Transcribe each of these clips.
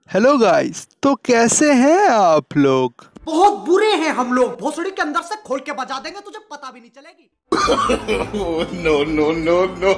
Hello guys, तो कैसे हैं आप लोग। बहुत बुरे हैं हम लोग, भोसड़ी के अंदर से खोल के बजा देंगे, तुझे पता भी नहीं चलेगी। No no no no.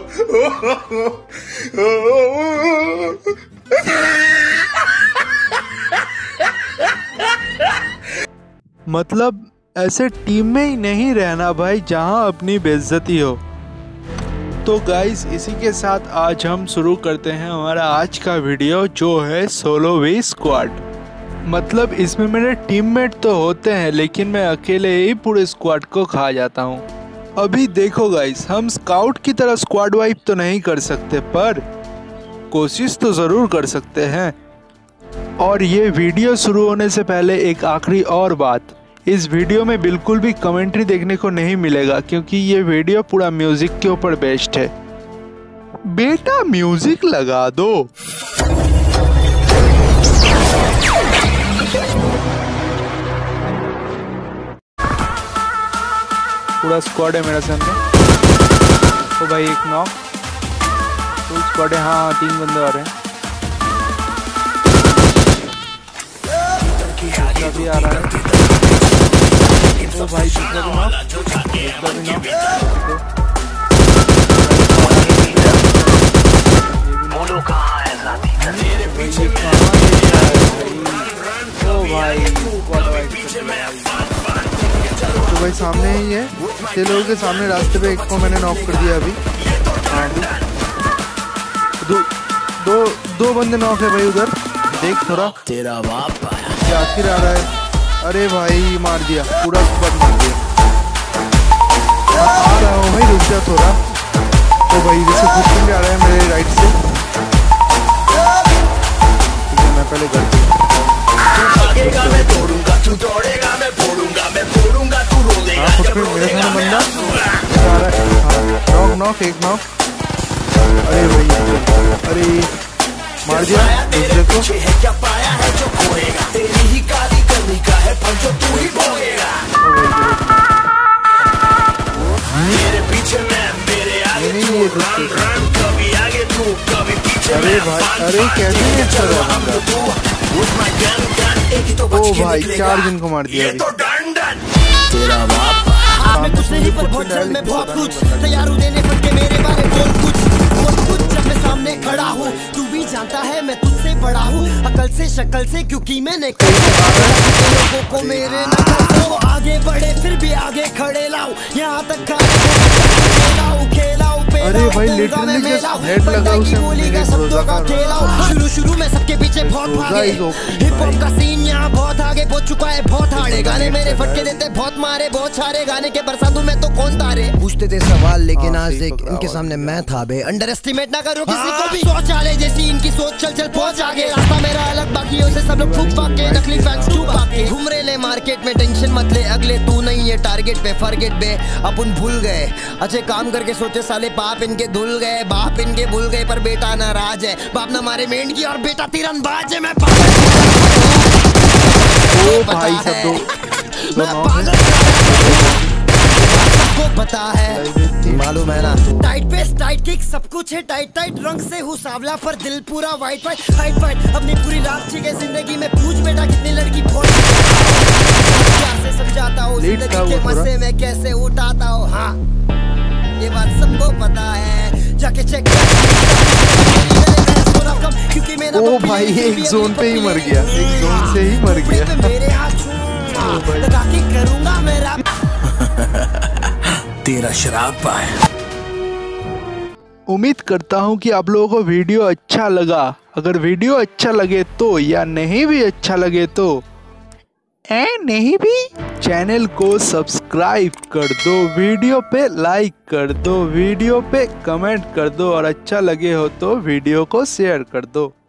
मतलब ऐसे टीम में ही नहीं रहना भाई जहां अपनी बेइज्जती हो। तो गाइस, इसी के साथ आज हम शुरू करते हैं हमारा आज का वीडियो, जो है सोलो वी स्क्वाड। मतलब इसमें मेरे टीममेट तो होते हैं, लेकिन मैं अकेले ही पूरे स्क्वाड को खा जाता हूँ। अभी देखो गाइस, हम स्काउट की तरह स्क्वाड वाइप तो नहीं कर सकते, पर कोशिश तो ज़रूर कर सकते हैं। और ये वीडियो शुरू होने से पहले एक आखिरी और बात, इस वीडियो में बिल्कुल भी कमेंट्री देखने को नहीं मिलेगा, क्योंकि ये वीडियो पूरा म्यूजिक के ऊपर बेस्ड है। बेटा म्यूजिक लगा दो। पूरा स्क्वाड है मेरा सामने। तो भाई एक नॉक, फुल स्क्वाड है। हाँ, 3 बंदे और हैं। भी आ रहा है। तो भाई दूसरा भी नॉक, दूसरा भी नॉक। तो भाई सामने ही है, छह लोगों के सामने रास्ते पे एक को मैंने नॉक कर दिया अभी। हाँ, दो बंदे नॉक है भाई उधर, देख थोड़ा। तेरा बाप आखिर आ रहा है। अरे भाई मार दिया, पूरा स्क्वाड मार दिया। आ रहा हूँ भाई, रुक जा थोड़ा। तो भाई जैसे कुछ आ रहा है मेरे राइट से। ठीक है, मैं पहले घर मेरे सामने बंदा आ रहा है। नॉक एक नॉक। अरे भाई, अरे मार दिया दूसरे को। अरे भाई, अरे कैसे ओ भाई, 4 जन को मार दिया। तेरा बाप आपने कुछ नहीं, पर बहुत जल्द मैं बहुत कुछ तैयार हूँ देने फटके मेरे बारे बोल कुछ जब मैं सामने खड़ा हूँ। तू भी जानता है मैं तुझसे बड़ा हूँ, अकल से शक्ल से, क्योंकि मैंने लोगों को मेरे नकल को आगे बढ़े फिर भी आगे खड़े लाऊं, यहाँ तक खेलाऊं। अरे भाई लिटरली जस्ट हेड लगा उसे मेरे रोजा का। शुरू में सबके पीछे बहुत भागे, हिप हॉप का सीन यहाँ बहुत आगे पहुंच चुका है। बहुत हारे गाने मेरे फटके देते, बहुत मारे बहुत सारे गाने के बरसातों में तो कौन तारे पूछते थे सवाल, लेकिन आज देख इनके सामने मैं था बे। अंडर एस्टिमेट ना करो किसी को भी, सोच आले जैसी इनकी सोच, चल पहुंच आगे। रास्ता मेरा अलग, बाकियों से सब लोग फूक के नकली फैंस चुप आके घूम रहे ले मार्केट में। टेंशन मत ले, अगले तू नहीं है टारगेट पे, फॉरगेट बे अपन भूल गए। अच्छे काम करके सोचे साले बाप इनके धुल गए, बाप इनके भूल गए, पर बेटा नाराज है। बाप ना मारे मेंढ की और बेटा तीरंदाज है। मैं भाई सबको पता है, मालूम है ना। टाइट पेस टाइट किक सब कुछ है टाइट टाइट, रंग से हूँ सांवला पर दिल पूरा वाइट वाइट। हाइट फाइट अपनी पूरी रात ठीक है जिंदगी में, पूछ बेटा कितनी लड़की बहुत से समझाता हूँ, जिंदगी के मजे में कैसे उठाता हूँ। हाँ, ये बात सबको पता है, जाके चेक। ओ भाई, एक जोन पे ही मर गया, एक जोन से ही मर गया। मेरे हाथ लगा के करूंगा मेरा तेरा शराब पाए। उम्मीद करता हूँ कि आप लोगों को वीडियो अच्छा लगा। अगर वीडियो अच्छा लगे तो, या नहीं भी अच्छा लगे तो नहीं भी, चैनल को सब्सक्राइब कर दो, वीडियो पे लाइक कर दो, वीडियो पे कमेंट कर दो, और अच्छा लगे हो तो वीडियो को शेयर कर दो।